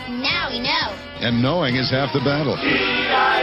Now we know. And knowing is half the battle.